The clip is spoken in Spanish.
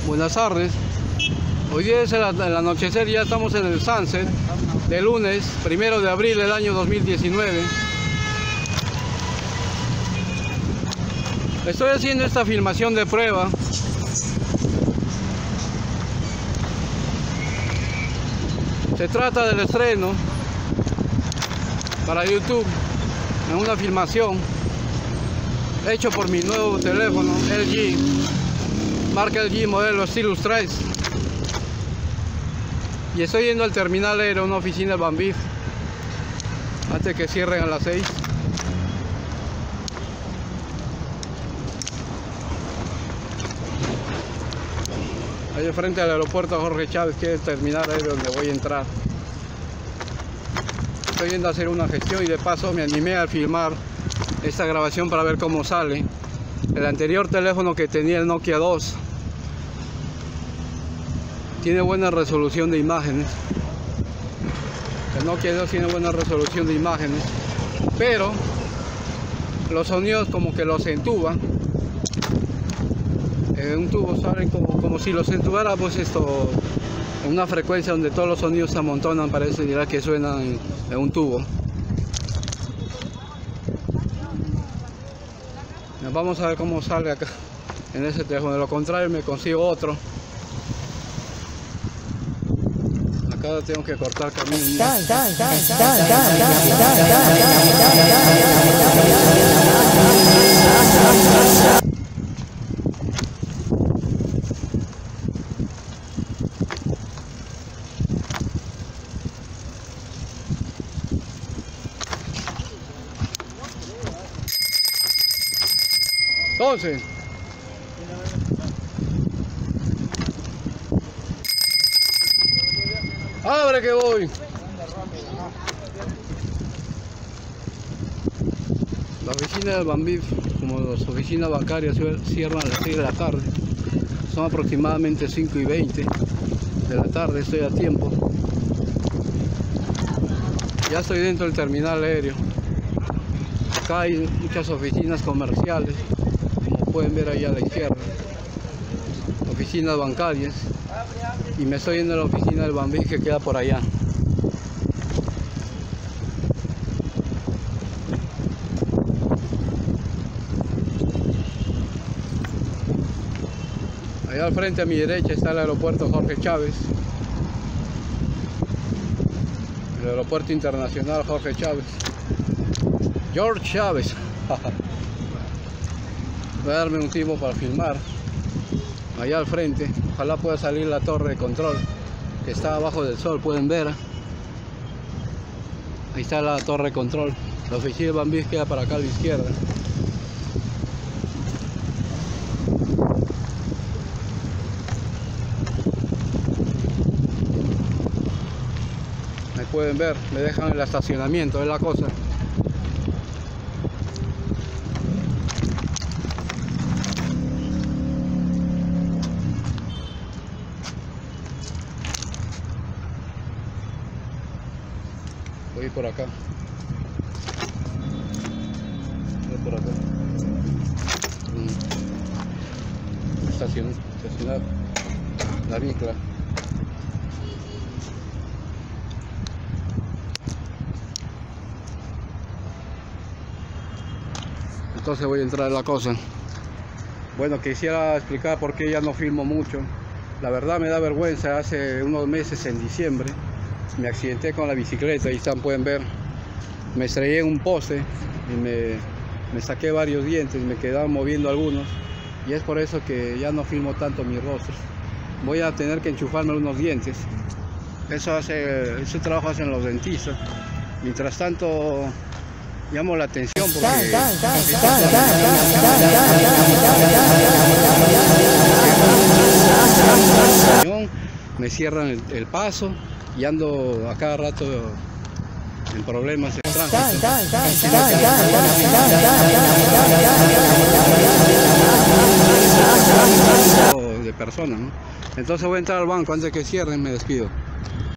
Buenas tardes. Hoy día es el anochecer, ya estamos en el sunset de lunes 1 de abril del año 2019. Estoy haciendo esta filmación de prueba. Se trata del estreno para YouTube en una filmación hecho por mi nuevo teléfono LG, marca LG, modelo Stylus 3. Y estoy yendo al terminal aéreo, una oficina de Banbif, antes que cierren a las 6. Ahí de frente al aeropuerto Jorge Chávez, que es el terminal aéreo donde voy a entrar. Estoy yendo a hacer una gestión y de paso me animé a filmar esta grabación para ver cómo sale. El anterior teléfono que tenía, el Nokia 2, tiene buena resolución de imágenes. El Nokia 2 tiene buena resolución de imágenes, pero los sonidos como que los entuban. En un tubo salen como si los entubara, pues esto, en una frecuencia donde todos los sonidos se amontonan, parece dirá que suenan en un tubo. Vamos a ver cómo sale acá en ese teléfono. De lo contrario me consigo otro. Acá tengo que cortar camino. Entonces, abre que voy. La oficina del Banbif, como las oficinas bancarias, cierran a las 6 de la tarde. Son aproximadamente 5:20 de la tarde, estoy a tiempo. Ya estoy dentro del terminal aéreo. Acá hay muchas oficinas comerciales, como pueden ver ahí a la izquierda, oficinas bancarias, y me estoy yendo a la oficina del Banbif que queda por allá. Allá al frente a mi derecha está el aeropuerto Jorge Chávez, el aeropuerto internacional Jorge Chávez. George Chávez. Voy a darme un tiempo para filmar. Allá al frente, ojalá pueda salir la torre de control que está abajo del sol, pueden ver. Ahí está la torre de control. La oficina de Banbif queda para acá a la izquierda. Ahí pueden ver, me dejan el estacionamiento, es la cosa. Voy por acá. Voy por acá. Estacionar la micla. Entonces voy a entrar a la cosa. Bueno, quisiera explicar por qué ya no filmo mucho. La verdad me da vergüenza. Hace unos meses, en diciembre, me accidenté con la bicicleta. Ahí están, pueden ver. Me estrellé en un poste y me saqué varios dientes, me quedaban moviendo algunos, y es por eso que ya no filmo tanto mi rostro. Voy a tener que enchufarme unos dientes. Ese trabajo hacen los dentistas. Mientras tanto, llamo la atención porque me cierran el paso y ando a cada rato en problemas de tránsito. De personas, ¿no? Entonces voy a entrar al banco antes de que cierren, me despido.